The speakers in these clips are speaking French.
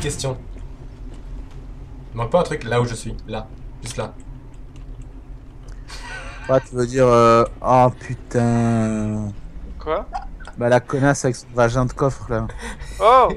question. Il manque pas un truc là où je suis, là, juste là. Ouais, tu veux dire... Oh putain... Quoi? Bah la connasse avec son vagin de coffre là. Oh!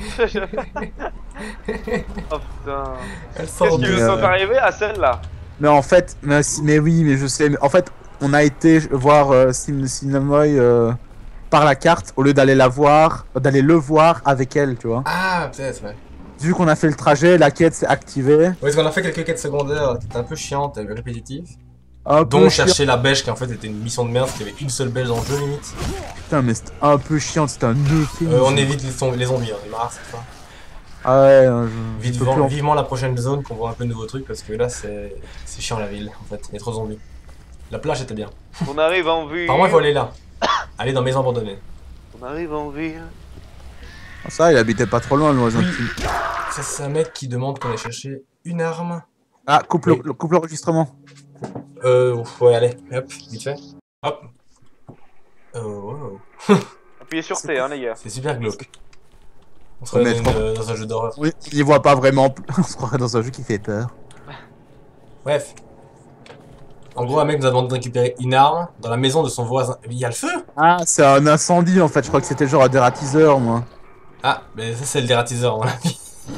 Oh putain. Elle sort Qu'est-ce qui de... nous sont arrivés à celle-là? Mais en fait, mais oui, mais je sais, mais en fait, on a été voir Cinemoy par la carte au lieu d'aller la voir, d'aller le voir avec elle, tu vois. Ah, peut-être, ouais. Vu qu'on a fait le trajet, la quête s'est activée. Ouais, parce qu'on a fait quelques quêtes secondaires qui étaient un peu chiantes et répétitives. Un Dont peu chiant. chercher la bêche qui en fait était une mission de merde, parce qu'il y avait une seule bêche dans le jeu limite. Putain, mais c'était un peu chiant, c'était un euphémisme. On évite les zombies, on est marre cette fois. Ah ouais, Vivement la prochaine zone qu'on voit un peu de nouveaux trucs parce que là c'est chiant la ville en fait, il y a trop de zombies. La plage était bien. On arrive en ville. Apparemment il faut aller là. Aller dans maison abandonnée. On arrive en ville. Ça, il habitait pas trop loin, le voisin. Oui. Ça c'est un mec qui demande qu'on ait cherché une arme. Ah, coupe Oui. l'enregistrement. Ouais allez, hop, vite fait. Hop. Wow. Appuyez sur T, hein, les gars. C'est super glauque. On se croirait dans un jeu d'horreur. Oui, il y voit pas vraiment. On se croirait dans un jeu qui fait peur. Bref. En gros, un mec nous a demandé de récupérer une arme dans la maison de son voisin. Il y a le feu! Ah, c'est un incendie en fait. Je crois que c'était genre un dératiseur, moi. Ah, mais ça c'est le dératiseur, mon avis.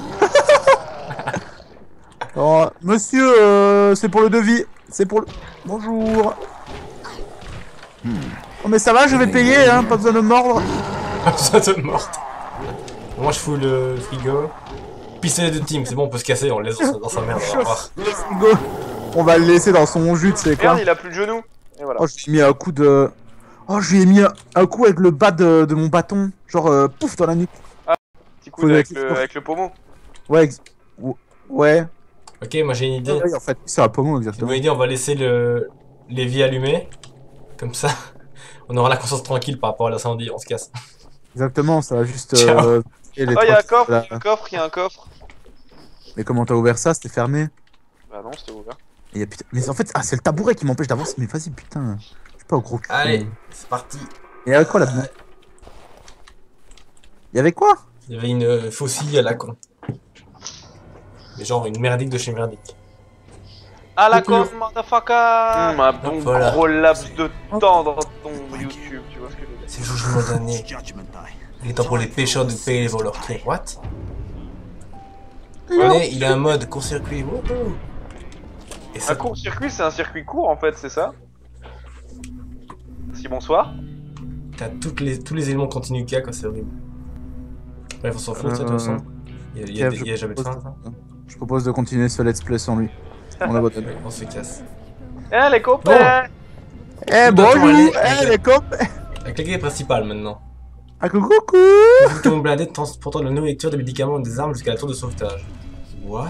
Oh, monsieur, c'est pour le devis. C'est pour le. Bonjour. Oh, mais ça va, je vais payer, hein. Pas besoin de mordre. Ça te morte. Moi je fous le frigo. Pistolet de team, c'est bon, on peut se casser, on le laisse dans sa merde, on va voir. Go. On va le laisser dans son jus, tu sais quoi. Merde, il a plus de genoux. Et voilà. Oh, je lui ai mis un coup de. Oh, je lui ai mis un coup avec le bas de mon bâton. Genre, pouf, dans la nuque. Petit coup avec le pommeau. Ouais, ouais. Ok, moi j'ai une idée. Ouais, en fait, c'est un pommeau, J'ai exactement. une idée, on va laisser les vies allumées. Comme ça, on aura la conscience tranquille par rapport à l'incendie, on se casse. Exactement, ça va juste. Ciao. Et les Oh, il y a un trois- coffre, il y a un coffre, il y a un coffre. Mais comment t'as ouvert ça? C'était fermé. Bah non, c'était ouvert. Et y a, putain... Mais en fait, c'est le tabouret qui m'empêche d'avancer. Mais vas-y, putain. Je suis pas au gros cul. Allez, c'est parti. Et y'avait quoi là-dedans? Y'avait quoi? Il y avait une faucille à la con. Mais genre une merdique de chez merdique. À la Coupure. con, motherfucker. Un bon Voilà. gros laps de temps dans ton YouTube, tu vois ce que je veux dire. C'est le jugement d'année. Il est temps pour les pêcheurs de payer les voleurs. What? Regardez, il a un mode court-circuit. Wouhou. Et Un ça, court-circuit, c'est un circuit court en fait, c'est ça? Si, bonsoir. t'as tous les éléments continus qu'il y a, quoi, c'est horrible. Bref, on s'en fout de ça, de toute façon. Il y a jamais de fin, ça. Je propose de continuer ce let's play sans lui. On abandonne. On se casse. Eh les copains! Eh, Nous devons aller bonjour! avec Eh, la- les copains! Avec la clé principale maintenant. Ah, coucou! Nous sommes blindés transportant de la nourriture, des médicaments et des armes jusqu'à la tour de sauvetage. What?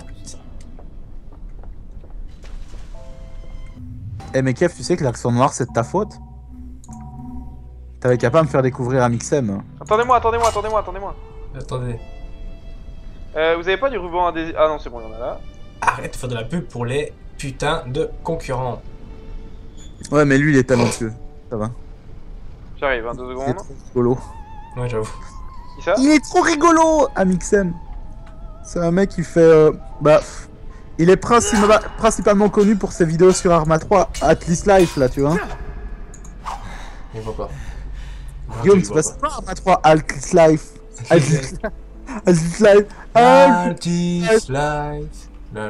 Eh, mais Kev, tu sais que l'accent noir c'est de ta faute? T'avais qu'à pas me faire découvrir un Mixem. Attendez-moi. Attendez. Vous avez pas du ruban adhésif? Ah non, c'est bon, il y en a là. Arrête de faire de la pub pour les putains de concurrents. Ouais, mais lui il est talentueux. Ça va. J'arrive, 2 Il est secondes. trop rigolo. Ouais, j'avoue. Qui ça? Il est trop rigolo, Amixem. C'est un mec qui fait. Bah. Il est principalement connu pour ses vidéos sur Arma 3, Atlas Life là, tu vois. Je vois pas. Guillaume, je c'est vois pas Arma 3, Atlas Life. Atlas Life. Altis life. La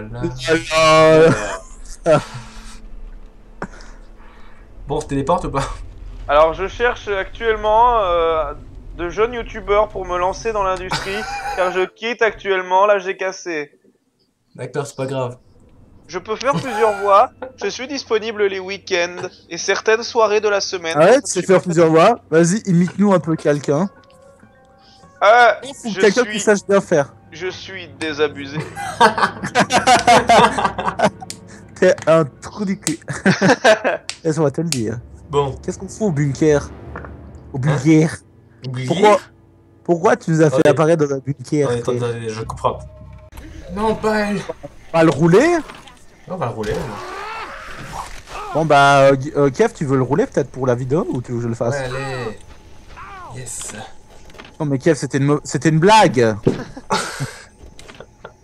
la. Bon, on se téléporte ou pas? Alors je cherche actuellement de jeunes youtubeurs pour me lancer dans l'industrie car je quitte actuellement la GKC. D'accord, c'est pas grave. Je peux faire plusieurs voix, je suis disponible les week-ends et certaines soirées de la semaine. Arrête, c'est faire plusieurs voix. Vas-y, imite-nous un peu quelqu'un. Je Quelqu'un qui sache bien faire. Je suis désabusé. T'es un trou du cul. Laisse-moi te le dire. Bon. Qu'est-ce qu'on fout au bunker? Au bunker? Oublié. Pourquoi tu nous as fait apparaître dans un bunker? Attendez, je comprends. Non, pas elle. On va le rouler? On va le rouler. Bon bah, Kev, tu veux le rouler peut-être pour la vidéo ou tu veux que je le fasse? Ouais, allez. Yes. Non mais Kev, c'était une blague.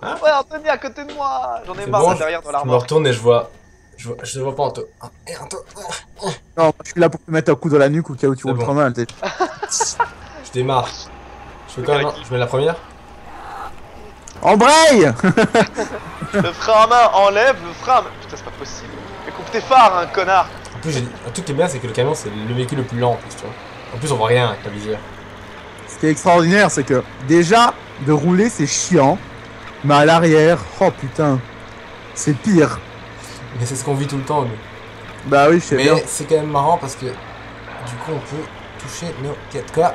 Ouais, Anthony à côté de moi. J'en ai C'est marre bon, là, derrière dans Je me l'armoire. retourne et je vois. Je te vois pas, Anto. Eh, Anto. Non, je suis là pour te mettre un coup dans la nuque au cas où tu C'est roules bon. trop mal. Je démarre. Je fais quand même. Je mets la première. Embraye. Le frein à main, enlève le frein à main. Putain, c'est pas possible. Mais coupe tes phares, hein, connard. En plus, un truc qui est bien, c'est que le camion, c'est le véhicule le plus lent en plus, tu vois. En plus, on voit rien avec la visière. Ce qui est extraordinaire, c'est que déjà, de rouler, c'est chiant. Mais à l'arrière, oh putain, c'est pire. Mais c'est ce qu'on vit tout le temps, nous. Bah oui, je sais bien. Mais c'est quand même marrant parce que du coup, on peut toucher nos 4K.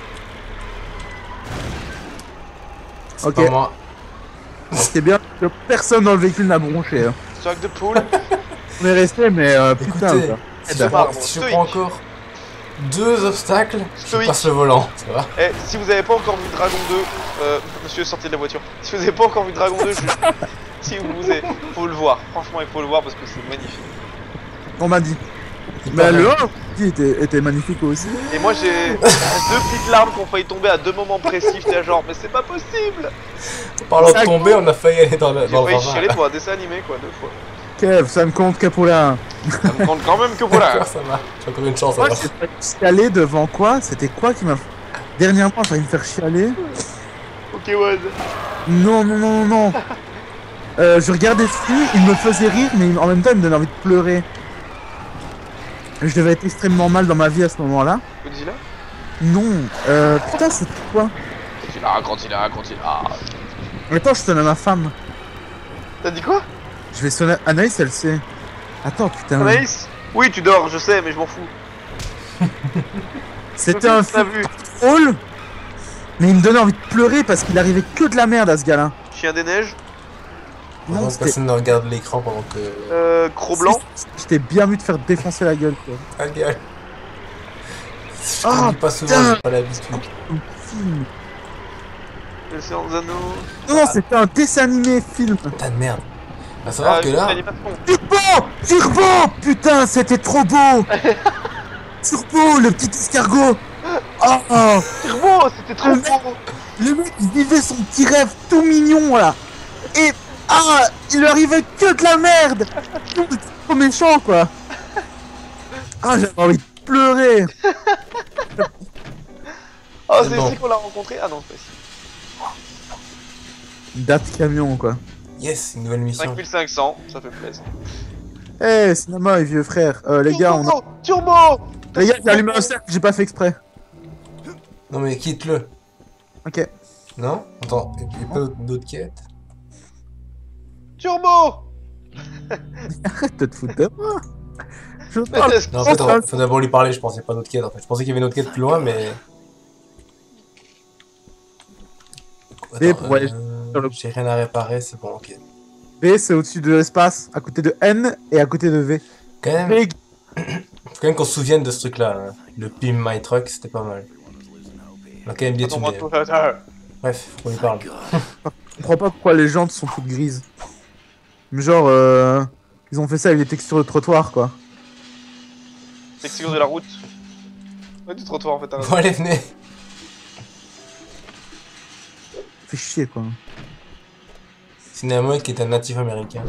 C'est Ok. pas moi. Ce qui est bien, c'est que personne dans le véhicule n'a bronché. Hein. Sac de poule. On est resté, mais putain. Écoutez, quoi. si c'est je pas prends, bon, si je stoïque. prends encore 2 obstacles, je Stoïque. passe le volant, ça va. Eh, si vous avez pas encore vu Dragon 2, monsieur sortez de la voiture. Si vous avez pas encore vu Dragon 2, si vous avez... faut le voir. Franchement, il faut le voir parce que c'est magnifique. On m'a dit. C'est Mais pas le mal. 1 était magnifique aussi. Et moi, j'ai 2 petites larmes qui ont failli tomber à 2 moments précis. J'étais genre, mais c'est pas possible. En parlant de tomber, on a failli aller dans le J'ai failli ravin. chialer pour un dessin animé, quoi, 2 fois. Kev, ça ne compte que pour la 1. Ça me compte quand même que voilà. D'accord, ça va. J'ai encore une chance Moi, alors. j'ai failli chialer devant quoi? C'était quoi qui m'a. Dernièrement, j'ai failli me faire chialer. Ok, Waz. Non, non, non, non, non. Je regardais ce film, il me faisait rire, mais en même temps, il me donnait envie de pleurer. Je devais être extrêmement mal dans ma vie à ce moment-là. Godzilla. Non, putain, c'était quoi? Godzilla. Attends, je sonne à ma femme. T'as dit quoi? Je vais sonner. Anaïs, elle sait. Attends, putain. Anaïs? Oui, tu dors, je sais, mais je m'en fous. C'était un T'as film vu? drôle, mais il me donnait envie de pleurer parce qu'il arrivait que de la merde à ce gars-là. Chien des neiges. Non, Pendant que c'était. personne ne regarde l'écran pendant que. Croc blanc. J'étais bien vu de faire défoncer la gueule, quoi. Ta gueule. Je Ah, conduis pas souvent, putain. j'ai pas l'habitude. Film. Le Seigneur des Anneaux. Non, non, c'était un dessin animé film. Putain de merde. Va savoir que là. L'animation. Turbo! Turbo! Putain, c'était trop beau! Turbo, le petit escargot! Oh, oh. Turbo, c'était trop beau. Le mec, il vivait son petit rêve tout mignon, là! Et... Ah! Il lui arrivait que de la merde! C'était trop méchant, quoi! Ah, j'avais envie de pleurer! Oh, C'est c'est bon. ici qu'on l'a rencontré. Ah non, c'est pas ici. Date camion, quoi. Yes, une nouvelle mission. 5500, ça fait plaisir. Eh, cinéma et vieux frère. Les gars, on a... Turbo. Les gars, j'ai allumé un cercle, j'ai pas fait exprès. Non mais quitte-le. Ok. Non? Attends, il y a pas d'autres quêtes? Turbo. Arrête de te foutre de moi! Je parle. Non, en fait, faut d'abord lui parler, je pensais pas d'autres quêtes en fait. Je pensais qu'il y avait une autre quête plus loin, mais. Et Attends, ouais, sur le- j'ai rien à réparer, c'est bon, ok. V, c'est au-dessus de l'espace, à côté de N et à côté de V. Quand même, V, faut quand même qu'on se souvienne de ce truc-là. Hein. Le Pim My Truck, c'était pas mal. On a quand même bien tuné. Bref, faut qu'on lui parle. je comprends pas pourquoi les jantes sont toutes grises. Mais genre, ils ont fait ça avec des textures de trottoir, quoi. Texture de la route. Ouais, du trottoir en fait. t'as raison. Bon, allez, venez. Fait chier, quoi. Cinéma qui est un natif américain.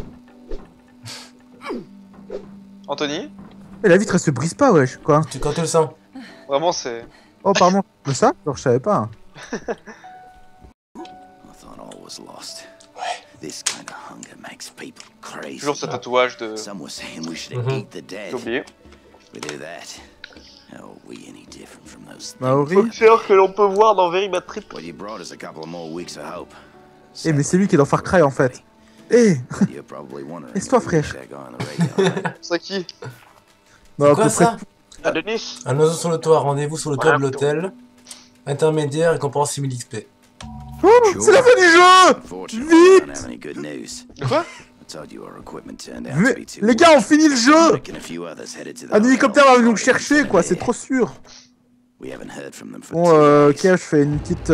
Anthony, Et la vitre, elle se brise pas, wesh, quoi. Quand tu le sens? vraiment c'est. Oh, pardon. Mais ça? Alors, je savais pas. I thought all was lost. This kind of hunger makes people crazy. Toujours ce tatouage de. Some were saying we should Mhm. eat the dead. J'ai oublié. We do that. How are we any different from those Maori. Boxeur que l'on peut voir dans Very Bad Trip. Well, you brought us a couple of more weeks of hope. Eh, mais c'est lui qui est dans Far Cry, en fait. Eh! You're probably wondering Laisse-toi, who frère. reached that guy on the radio. C'est qui? Bah, à Quoi peu près ça? Ah, Denis. Un oiseau sur le toit, rendez-vous sur le toit de l'hôtel. Intermédiaire, récompense 6000 XP. Oh, c'est la fin du jeu! Unfortunately, I don't Vite! have any good news. Quoi? I told you our equipment turned out to Mais, be too les gars, on finit le jeu! Rick and a few others headed to the Un hotel hélicoptère va nous on chercher, Friday. quoi, c'est trop sûr. We haven't heard from them for Bon, 2 ok, days. je fais une petite...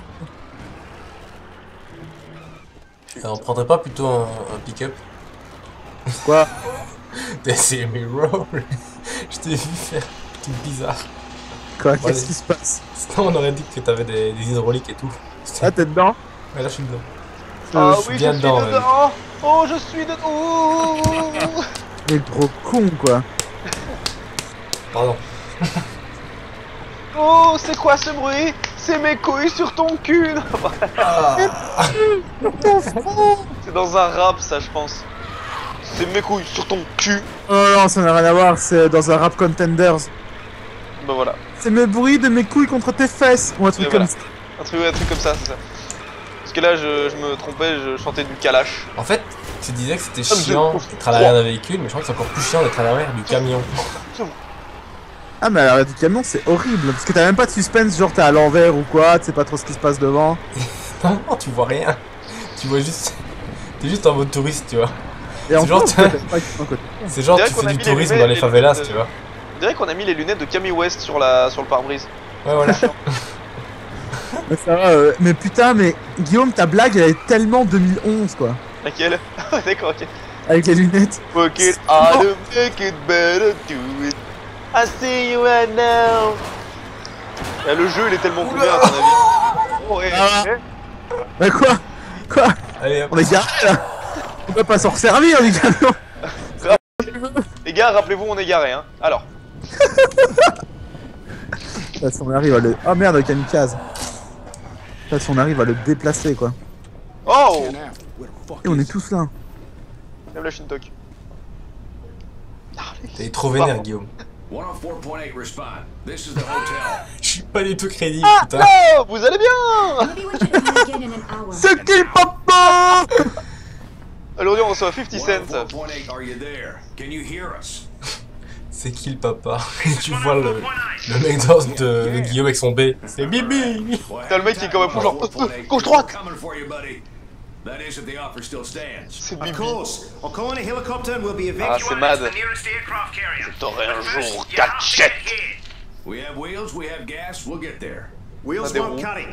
On prendrait pas plutôt un pick-up? Quoi? C'est mes rolls. Je t'ai vu faire un truc bizarre. Quoi? Ouais. Qu'est-ce qui se passe? Sinon on aurait dit que t'avais des hydrauliques et tout. Ah, t'es dedans? Ouais, là je suis dedans. Ah je suis oui, bien je suis dedans, dedans. Oh, je suis dedans. Oh. Mais gros con quoi. Pardon. Oh, c'est quoi ce bruit? C'est mes couilles sur ton cul. C'est dans un rap, ça, je pense. C'est mes couilles sur ton cul. Oh non, ça n'a rien à voir, c'est dans un rap contenders. Bah voilà. C'est mes bruits de mes couilles contre tes fesses. Ou un truc Et comme voilà. ça. Un truc comme ça, c'est ça. Parce que là, je me trompais, je chantais du Kalash. En fait, tu disais que c'était Ah, mais chiant c'est- d'être à l'arrière d'un véhicule, mais je crois que c'est encore plus chiant d'être à l'arrière du camion. Ah mais à l'arrière du camion c'est horrible. Parce que t'as même pas de suspense, genre t'es à l'envers ou quoi, tu sais pas trop ce qui se passe devant. Non, tu vois rien. Tu vois juste... T'es juste en mode touriste, tu vois. Et en C'est genre, plus, t'as- t'as pas de côté. C'est genre, On dirait tu qu'on fais a du mis les tourisme lunettes- dans les les favelas, lunettes, tu vois. On dirait qu'on a mis les lunettes de Kanye West sur le pare-brise. Ouais, voilà. Mais ça va, mais putain, mais Guillaume, ta blague elle est tellement 2011 quoi. Laquelle? D'accord, ok. Avec les lunettes. Fuck it, I don't make it better, do it. I see you right now. Là, le jeu, il est tellement combien à ton avis? Oh, ouais, Ah. ouais. Bah quoi? Quoi? Allez, hop. On est garé là. On peut pas s'en resservir du camion. Les gars, rappelez-vous, on est garé, hein. Alors, De toute façon, on arrive à le... Oh merde, le kamikaze. De toute façon, on arrive à le déplacer quoi. oh, Et on est tous là. lève la Shintok. T'es trop vénère, Guillaume. 104.8 respond. This is the hotel. Je suis pas du tout crédible, putain. Oh, vous allez bien? Maybe we should try again in an hour. C'est qui le papa? Aujourd'hui, on reçoit 50 cents. 104.8, are you there? Can you hear us? C'est qui le papa? Et tu vois le mec de Guillaume avec son B. C'est Bibi. T'as le mec qui est comme un fou, genre, gauche droite. Coming for you, buddy. That is if the offer still stands. C'est Of Bibi. course. I'll call in a helicopter and we'll be Ah, evacuated. c'est mad. Je t'aurai un jour, Gatchet. We have wheels, we have gas, we'll get there. Wheels des won't roues. cut it.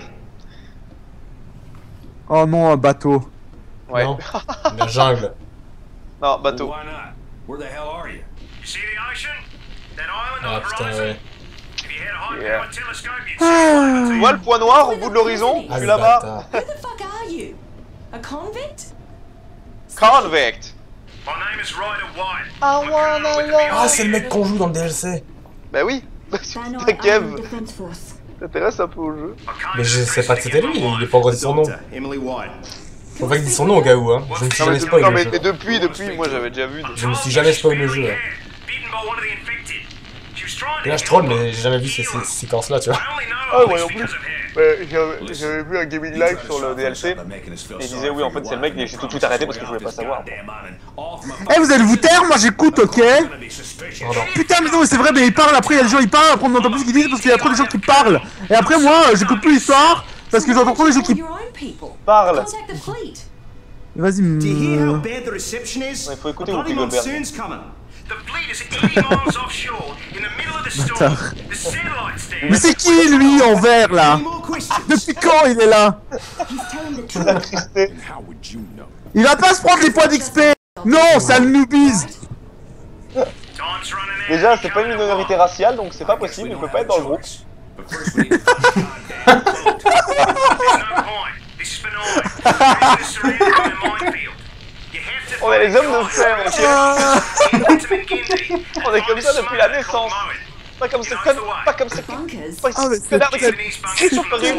Oh non, un bateau. Ouais. Non, la jungle. Non, Well, bateau. why not? Where the hell are you? You see the ocean? That island Ah on the putain, horizon? ouais. If you had a high-powered Yeah. telescope, you'd see it. Tu vois le point noir au bout de l'horizon? Ah, Je suis le là-bas. bâtard. Who the fuck are you? A convict? Convict. My name is Ryder White. I I'm a wanna criminal with love- the Ah, c'est le mec qu'on joue dans le DLC. Bah oui. Dino Putain, Kev, Island Defense Force. t'intéresses un peu au jeu. Mais je sais pas que c'était lui, il est pas encore dit son nom. Doctor, Emily White. Faut pas qu'il dise son nom au cas où, hein. Je me suis Non jamais mais, spoil non, le mais, jeu. mais depuis, moi j'avais déjà vu. Je me suis jamais spoil le jeu. Hein. Bitten by one of the infected. She was trying to Et là, je troll, mais j'ai jamais vu ces séquences-là, tu vois. I only know Ah of ouais, this en plus. because of her. J'avais vu un gaming live sur le DLC. Et il disait oui, en fait c'est le mec, mais j'ai tout de suite arrêté parce que je voulais pas savoir. Eh, vous allez vous taire, moi j'écoute, ok? Pardon. Putain, mais non, mais c'est vrai, mais il parle, après il y a des gens qui parlent, après on n'entend plus ce qu'ils disent parce qu'il y a trop de gens qui parlent. Et après, moi, j'écoute plus l'histoire parce que j'entends trop les gens qui Your own people. Parle. Contact the fleet. Vas-y, Do you hear how bad the reception is? Ouais, faut A écouter bloody Whoopi Goldberg. monsoon's coming. The fleet is 80 miles offshore in the middle of the storm. Bâtard. The satellites there. Mais c'est qui lui en vert là? Any more questions? Depuis quand il est là? He's telling the truth. Attristé. Il va pas se prendre les points d'XP! Non, sale newbies! Time's running out. Déjà, c'est pas une minorité raciale, donc c'est pas possible, il peut pas être dans le groupe. But first we need to find a goddamn boat. There's no point. This is benign. This is surrounded by a minefield. You have to On est les hommes de fer, ok? On On est comme ça depuis la naissance. Pas comme ces connes, pas comme ces Bunkers. pas Ah, mais ces c'est connards de très- c'est sur Corinne.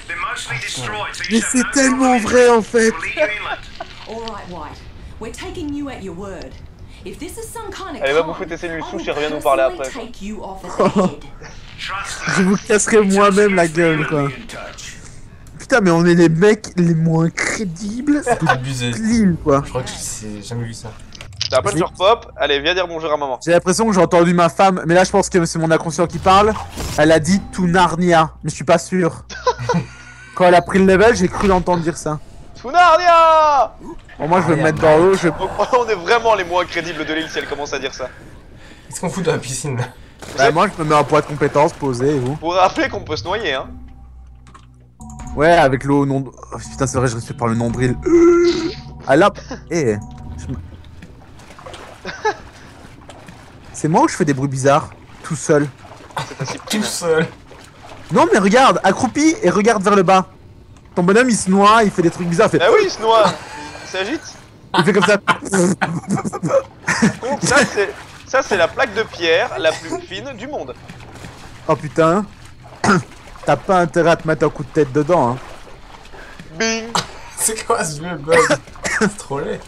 Mais c'est tellement vrai en fait! All right, White. We're taking you at your word. If this is some kind of Allez, va con, bouffer tes cellules I souches will et reviens nous parler personally après. take you off at the head. Je vous casserai moi-même la gueule quoi. In touch. Putain, mais on est les mecs les moins crédibles de Abusé. l'île quoi. Je crois que j'ai jamais vu ça. T'as un puncher pop, allez, viens dire bonjour à maman. J'ai l'impression que j'ai entendu ma femme, mais là je pense que c'est mon inconscient qui parle. Elle a dit tout Narnia, mais je suis pas sûr. Quand elle a pris le level, j'ai cru l'entendre dire ça. Tunarnia. Bon, moi je vais me mettre dans l'eau, je vais... Donc on est vraiment les moins crédibles de l'île si elle commence à dire ça. Qu'est-ce qu'on fout dans la piscine là? Bah, moi je me mets un poids de compétence posé et vous? Pour rappeler qu'on peut se noyer, hein. Ouais, avec l'eau non... Oh, putain, c'est vrai, je respire par le nombril. Ah là... Eh... je me- C'est moi ou je fais des bruits bizarres? Tout seul. C'est ta Tout cyprine. seul. Non mais regarde, accroupi et regarde vers le bas. ton bonhomme il se noie, il fait des trucs bizarres, il fait, Ah oui, il se noie. Il s'agite. il fait comme ça. Par contre, ça c'est la plaque de pierre la plus fine du monde. Oh putain. T'as pas intérêt à te mettre un coup de tête dedans, hein. Bing. C'est quoi ce jeu bug? C'est trop laid.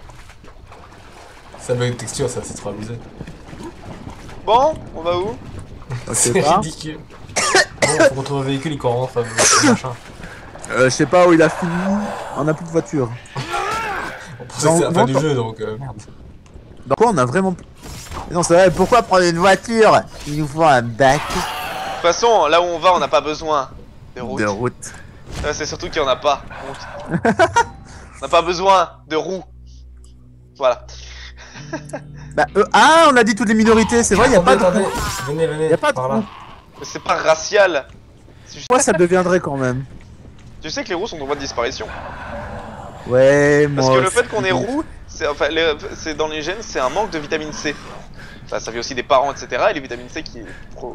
Ça bug de texture, ça, c'est trop abusé. Bon, on va où? C'est pas. ridicule. Bon, faut qu'on trouve un véhicule et qu'on rentre machin. Je sais pas où il a fini. On a plus de voiture. On pensait que c'était la fin du jeu, donc merde. Dans quoi on a vraiment... Non, c'est vrai, pourquoi prendre une voiture? Il nous faut un bac De toute façon, là où on va, on n'a pas besoin de route. de route. C'est surtout qu'il n'y en a pas. Donc, on n'a pas besoin de roues. Voilà. Bah, ah, on a dit toutes les minorités, c'est vrai, y a pas de... Attendez, venez, Y a pas de par là. roue. Mais c'est pas racial. C'est juste- Moi, ça deviendrait quand même. Tu sais que les roues sont en voie de disparition. Ouais, moi... Parce que le fait aussi. qu'on est roux, c'est enfin, c'est dans les gènes, c'est un manque de vitamine C. Enfin, ça vient aussi des parents, etc. Et les vitamines C qui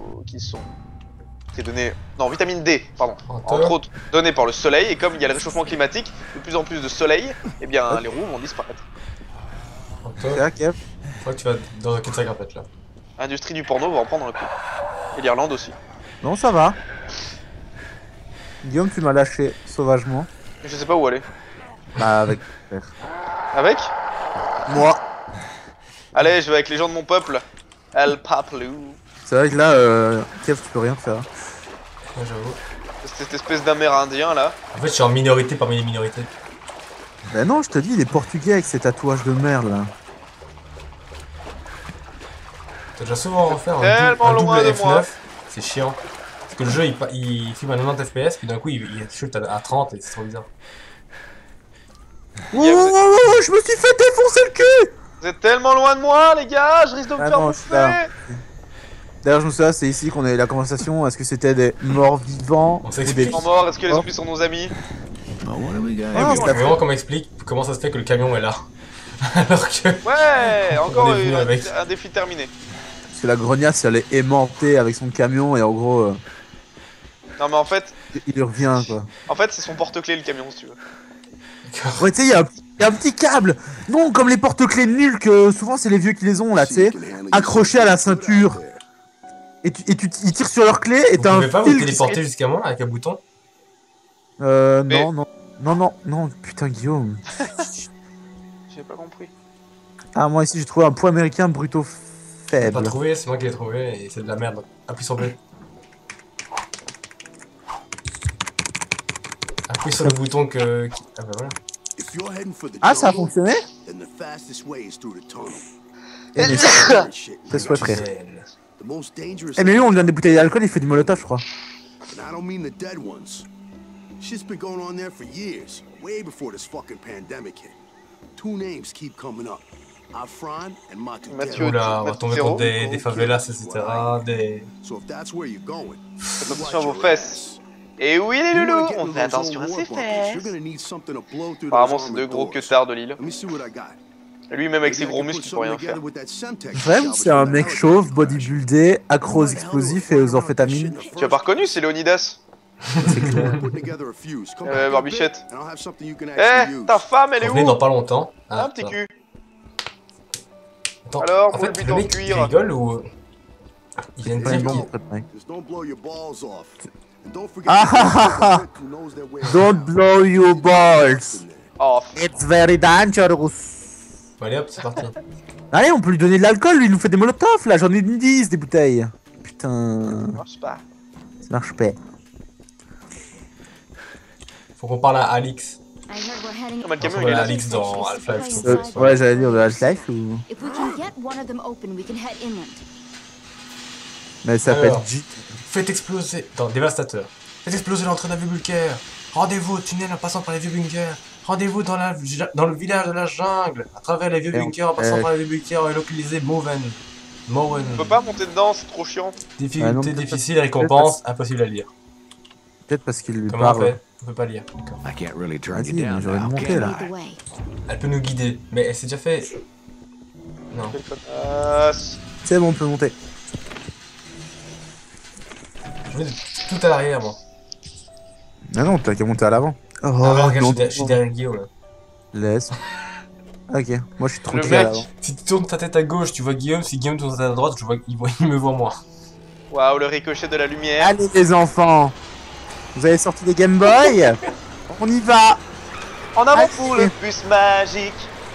est donné... Non, vitamine D, pardon. Entre autres, donnée par le soleil. Et comme il y a le réchauffement climatique, de plus en plus de soleil, eh bien, les roues vont disparaître. C'est vrai, Kev. Je crois que tu vas dans un cul-de-sac en fait là. L'industrie du porno va en prendre un coup. Et l'Irlande aussi. Non, ça va. Guillaume, tu m'as lâché sauvagement. Mais je sais pas où aller. Bah, avec... Avec? Moi. Allez, je vais avec les gens de mon peuple. El Paplou. C'est vrai que là, Kev, tu peux rien faire. Ouais, j'avoue. Cette espèce d'amérindien là. En fait, je suis en minorité parmi les minorités. Bah non, je te dis, il est portugais avec ses tatouages de merde, là. T'as déjà souvent refait Tellement un loin double de moi. F9. C'est chiant. Parce que le jeu il filme à 90 FPS, puis d'un coup il shoot à 30 et c'est trop bizarre. Oh, je me suis fait défoncer le cul. Vous êtes tellement loin de moi, les gars, je risque de me Ah faire non, je suis là. bouffer. D'ailleurs, je me souviens, c'est ici qu'on a eu la conversation. Est-ce que c'était des morts vivants On ou s'explique. des... Ils sont morts, est-ce que les zombies sont nos amis? Now, what do we got Ah, here? c'est Je la veux vraiment qu'on m'explique comment ça se fait que le camion est là. Alors que. Ouais, encore On est venu avec. un défi terminé. Parce que la grognasse, elle est aimantée avec son camion et en gros, Non mais en fait il revient, quoi. c'est son porte-clés le camion si tu veux. Ouais, tu sais, il y a un petit câble. Non, comme les porte-clés nuls que souvent c'est les vieux qui les ont, là, tu sais, accrochés à la ceinture. Et ils tirent sur leur clé et Vous t'as un pouvez pas vous fil qui téléporter jusqu'à moi avec un bouton? Mais- non, putain, Guillaume. J'ai pas compris. Ah, moi ici j'ai trouvé un point américain bruto T'as faible. pas trouvé, c'est moi qui l'ai trouvé et c'est de la merde. Appuie sur B. Appuie sur le bouton que. Ah bah voilà. If you're heading for the Ah, ça a jungle, fonctionné? then the fastest way is through the tunnel. Eh, mais That shit, c'est souhait, frère. Belle. the most dangerous. Eh, mais lui, on lui donne des bouteilles d'alcool, il fait du molotov, je crois. And I don't mean the dead ones. Shit's been going on there for years, way before this fucking pandemic hit. Two names keep coming up. Afran and Mathieu. Mathieu. Oula, on va tomber contre des favelas, etc. Des. So if that's where you're going, Faites attention à vos fesses. Et oui les loulous, on fait attention à ses fesses. Apparemment c'est deux gros queutards de l'île. Let me see what I got. Lui-même avec ses gros muscles il peut rien faire. Vrai ou c'est un mec chauve, bodybuildé, accro aux explosifs et aux amphétamines? Tu as pas reconnu, c'est Léonidas. Barbichette. Eh, ta femme elle est Revenez où? dans pas longtemps. Ah, Ah, petit attends. cul. Attends, Alors, en vous fait, le le mec bute en il cuir. rigole ou. Il vient de Pas une dire bombe, qu'il. après, mec. Don't blow your balls off. And don't forget Ah, ah, ah, ah. who knows their way Don't blow your balls. Oh, It's very dangerous. Bon, allez hop, c'est parti. Allez, on peut lui donner de l'alcool, lui, il nous fait des molotovs, là, j'en ai une 10 des bouteilles. Putain, ça marche pas. ça marche pas. Faut qu'on parle à Alix. Ah, mais le On camion va il est à là. Alix dans Half-Life. Ouais, j'allais dire de Half-Life ou... If we can get one of them open, we can head inland. Mais elle s'appelle Alors. J. Faites exploser. Attends, dévastateur. Faites exploser l'entrée d'un vieux bunker. Rendez-vous au tunnel en passant par les vieux bunkers. Rendez-vous dans le village de la jungle. À travers les vieux bunkers en passant par les vieux bunkers et localiser Mowen. Mowen. On peut pas monter dedans, c'est trop chiant. Difficulté non, difficile, récompense, impossible à lire. Peut-être parce qu'il lui Comment on parle. fait? On peut pas lire. D'accord. I can't really drag Vas-y, you down mais j'aurais now, monté, can là. Lead I? the way. Elle peut nous guider, mais elle s'est déjà fait. Non. C'est bon, on peut monter. Je vais tout à l'arrière, moi. Ah non, t'as qu'à monter à l'avant. Oh, regarde, non, je suis derrière Guillaume là. Laisse. Ok, moi je suis Le tranquille mec. là. Si tu tournes ta tête à gauche, tu vois Guillaume. Si Guillaume tourne sa tête à droite, il me voit moi. Waouh, le ricochet de la lumière. Allez les enfants, vous avez sorti des Game Boy. On y va. En avant Allez. pour le bus magique.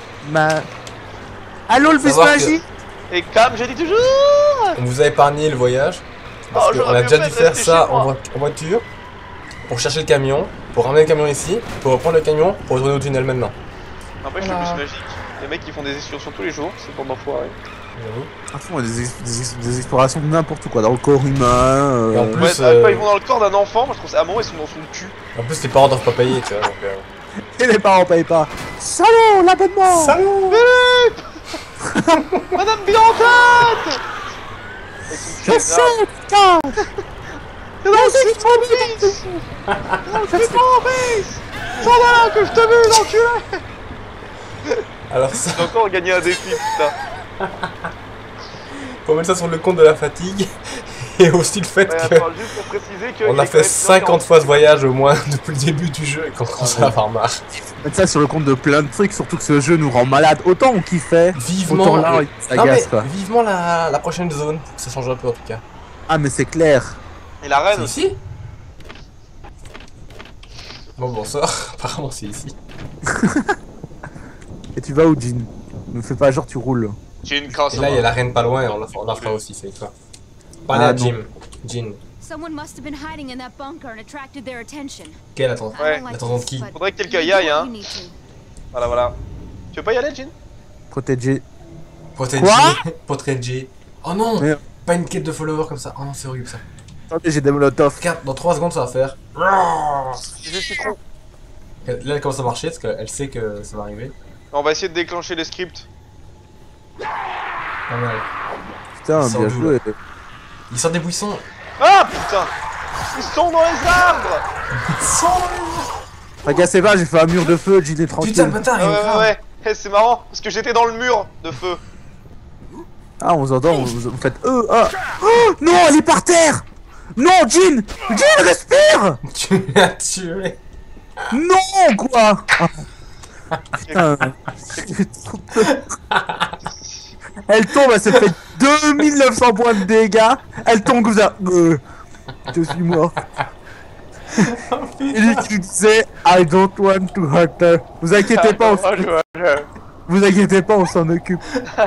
Allô le bus Savoir que- magique. Et comme je dis toujours. On vous a épargné le voyage. Parce Oh, qu'on j'aurais a mieux déjà fait dû de faire rester ça chez moi. en voiture. Pour chercher le camion. Pour ramener le camion ici. Pour reprendre le camion. Pour retourner au tunnel maintenant. N'empêche, Voilà. le bus magique. Les mecs qui font des excursions tous les jours, c'est pour m'enfoirer. J'avoue. À fond, des explorations de n'importe quoi, dans le corps humain. Et en plus, Ouais, quand ils vont dans le corps d'un enfant, moi je trouve ça. À un moment, ils sont dans son cul. En plus, les parents doivent pas payer, tu vois. Donc, Et les parents payent pas. Salaud, l'abonnement. Salut. Madame Bianca. Je sais, putain. C'est dans le site Mobis. Dans le site Mobis. Ça va que je t'ai vu, l'enculé. Alors ça, J'ai encore gagné un défi, putain. faut mettre ça sur le compte de la fatigue. Et aussi le fait Ouais, que attends, juste pour préciser que. on a fait 50 fois ce voyage au moins depuis le début du jeu et qu'on commence à avoir marre. Mettre ça sur le compte de plein de trucs, surtout que ce jeu nous rend malade. Autant on kiffait, Vivement, autant là, ça non, mais agace quoi. vivement la prochaine zone, pour que ça change un peu en tout cas. Ah mais c'est clair. Et la reine C'est aussi. ici. Bon, bonsoir, apparemment c'est ici. Et tu vas où, Jean? Ne fais pas genre tu roules. J'ai une Et casse. là il y a la reine pas loin et on la fera aussi, c'est toi. Parlez Ah, à non. Jim. Jean. Someone must have been hiding in that bunker and attracted their attention. Quelle attention. Ouais. I don't like L'attention de this, qui? but Faudrait que quelqu'un y you do aille, what hein. you need to. Voilà, voilà. Tu veux pas y aller, Jean? Protéger. Protéger. Quoi Protéger. Oh non. Merde. Pas une quête de followers comme ça. Oh non, c'est horrible ça. Attendez, j'ai des molotovs. Regarde, dans 3 secondes ça va faire. Je suis trop. Là elle commence à marcher parce qu'elle sait que ça va arriver. On va essayer de déclencher les scripts. Pas mal. Putain, Ils sont bien doux, joué. Il sort des buissons. Ah putain! Ils sont dans les arbres! Agassez pas, j'ai fait un mur de feu, Jean est tranquille. Putain le bâtard, il Ouais, me ouais, crame. ouais. Eh, c'est marrant, parce que j'étais dans le mur de feu. Ah, on vous entend, vous faites ah. Oh, non, elle est par terre. Non, Jean! Jean, respire! Tu l'as tué. Non, quoi! Ah. Putain, j'ai trop peur. Elle tombe, elle se fait 2900 points de dégâts. Elle tombe comme ça. Je suis mort. Et lui qui disait I don't want to hurt her. Vous inquiétez pas, vous inquiétez pas, on s'en occupe.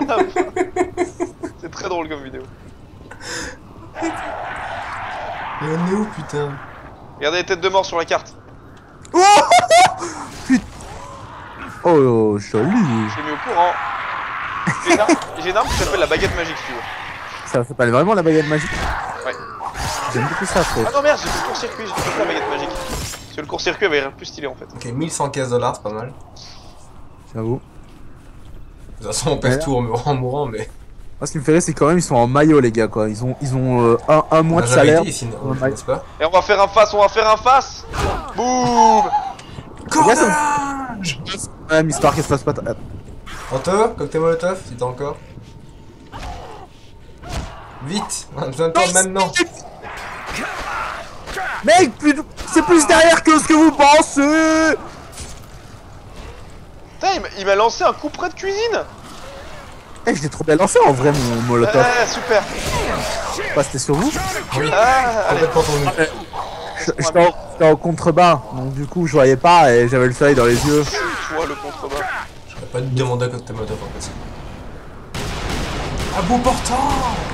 C'est très drôle comme vidéo. Mais on est où putain? Regardez les têtes de mort sur la carte. Oh, putain. Oh, joli. J'ai mis au courant. J'ai une arme qui s'appelle la baguette magique, si tu veux. Ça s'appelle vraiment la baguette magique? Ouais. J'aime beaucoup ça, frère. Ah non, merde, j'ai fait le court-circuit, j'ai fait la baguette magique. Parce que le court-circuit avait l'air plus stylé en fait. Ok, 1115 $, c'est pas mal. J'avoue. De toute façon, on perd tout en mourant, mais. Moi, ce qui me fait rire, c'est quand même ils sont en maillot, les gars, quoi. Ils ont un mois On a de jamais salaire. été ici, Ouais. n'est-ce pas? Et on va faire un face, on va faire un face. Boum. Cordage! Même histoire qu'elle se fasse pas. Anto, cocktail molotov, si t'as encore. Vite! On a besoin de toi maintenant! Mec, c'est plus derrière que ce que vous pensez. Putain, il m'a lancé un coup près de cuisine. Eh, je l'ai trop bien lancé en vrai, mon molotov. Super. Pas c'était sur vous? Oui, Ah, allez. complètement tourné. J'étais en contrebas, donc du coup je voyais pas et j'avais le soleil dans les yeux. Toi, le contrebas. J'aurais pas dû demander un cocktail molotov en fait. À bout portant!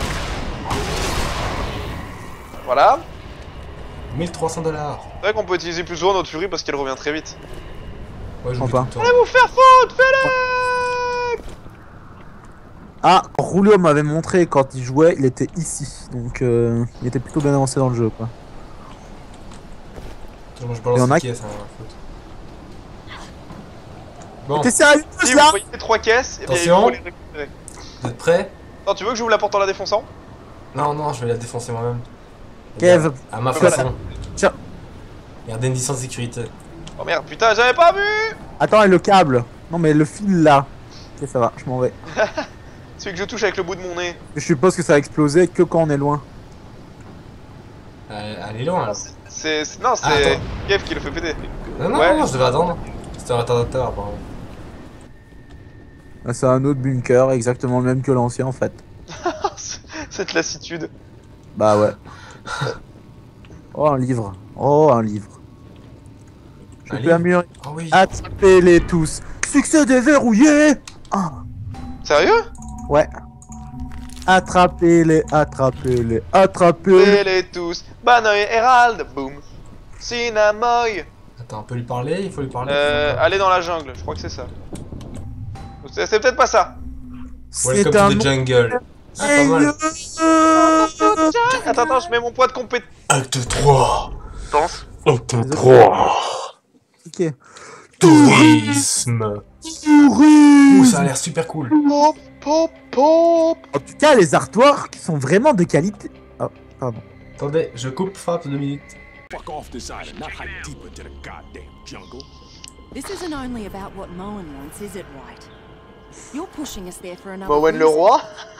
Voilà. 1300 $. C'est vrai qu'on peut utiliser plus souvent notre furie parce qu'elle revient très vite. Ouais, je Prends pas. Allez vous faire foutre, fais-le. Ah, Rulio m'avait montré quand il jouait, il était ici, donc il était plutôt bien avancé dans le jeu, quoi. Moi je Il y en balance a une caisse, hein, la faute. Bon, T'es sérieux Si vous là? voyez les 3 caisses, et bien il Attention. faut les récupérer. vous êtes prêts? Non, tu veux que j'ouvre la porte en la défonçant? Non, non, je vais la défoncer moi-même. Kev, Regarde, à ma voilà. façon. Tiens. Regardez une distance de sécurité. Oh merde, putain, j'avais pas vu. Attends, et le câble? Non mais le fil là. Ok, ça va, je m'en vais. Celui que je touche avec le bout de mon nez. Je suppose que ça va exploser que quand on est loin. Elle est loin là. Non, Ah, c'est attends. Kev qui le fait péter. Non, Ouais. non, je devais attendre. C'était un retardateur, apparemment. Ah, c'est un autre bunker, exactement le même que l'ancien en fait. Cette lassitude. Bah ouais. Oh, un livre. Oh, un livre. Je Un peux livre améliorer. Ah oui. Attrapez-les tous. Succès déverrouillé. Ah, Sérieux? ouais. Attrapez-les, attrapez-les, attrapez-les. Les tous. Banoï, Herald, boum. Sinamoy. Attends, on peut lui parler, il faut lui parler. Allez dans la jungle, je crois que c'est ça. C'est peut-être pas ça. Welcome C'est un to the jungle. Ah, pas mal. Attends, je mets mon poids de compétence. Acte 3. Acte 3. Ok. Tourisme. Ouh, ça a l'air super cool. Pop, pop, pop. En tout cas, les artworks sont vraiment de qualité. Oh, pardon. Attendez, je coupe, frappe 2 minutes. Fuck off this side and not hike deeper into the goddamn jungle. This isn't only about what Moen wants, is it, White? You're pushing us there for another Moen le reason. roi.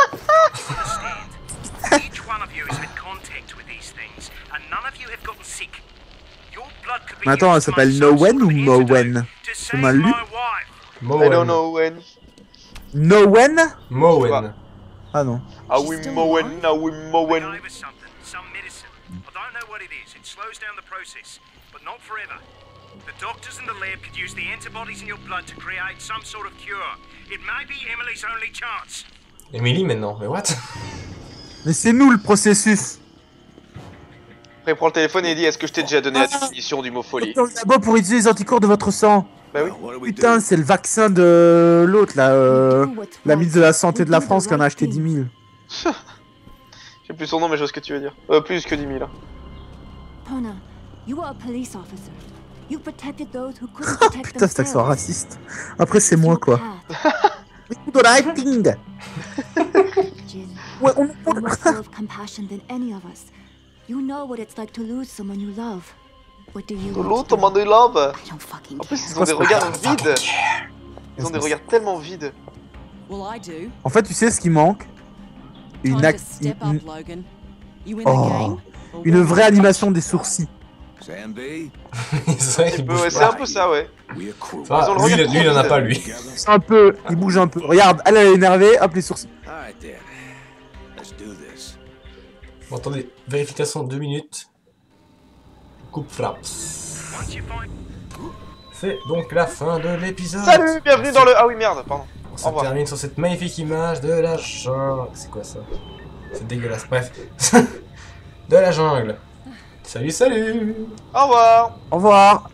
Each one of you has had contact with these things, and none of you have gotten sick. Your blood could be Mais attends, elle used s'appelle by some Nowen sort ou of Mowen? antidote to C'est save mal lu? my wife. I don't know when. Nowen? Mowen. Ah non. Ah oui, Mowen, ah oui, I Mowen. gave her something, some medicine. I don't know what it is. It slows down the process, but not forever. The doctors in the lab could use the antibodies in your blood to create some sort of cure. It may be Emily's only chance. Emily maintenant, mais what? Mais c'est nous le processus. Après, il prend le téléphone et il dit: est-ce que je t'ai déjà donné la définition du mot folie? Dans le labo pour utiliser les anticorps de votre sang. Bah oui. What do we Putain, do? c'est le vaccin de l'autre là. La ministre de la Santé de la France qui en a acheté 10 000. Je sais plus son nom, mais je vois ce que tu veux dire. Plus que 10 000. Pona, you were a police officer. You protected those who couldn't protect Putain, cet accent themselves. raciste. Après, c'est moi quoi. Your path, Jin, Ouais, you're more full of compassion than any of us. You know what it's like to lose someone you love. What do you want L'autre, to do? on demande love. I don't fucking En plus, care. ils ont des regards vides. Ils ont des regards tellement vides. Well, I do. En fait, tu sais ce qui manque? Time Une, to ac- step une, up, Logan. You win Oh. the game? or une what? vraie animation des sourcils. Sam B, C'est vrai qu'il bouge Ouais, c'est pas. un peu ça, ouais. we a crew. Ça va, Ils ont le lui, regard lui, il en a trop pas, vide. lui. Together? C'est un peu, il bouge un peu. Regarde, elle est énervée, hop les sourcils. Alright then. Let's do this. Bon, attendez, vérification 2 minutes. Coupe flaps. Once you find C'est donc la fin de l'épisode. Salut, bienvenue dans le. Ah oui, merde, pardon. On Au se revoir. termine sur cette magnifique image de la jungle. C'est quoi ça? C'est dégueulasse, bref. De la jungle. Salut, salut! Au revoir. Au revoir.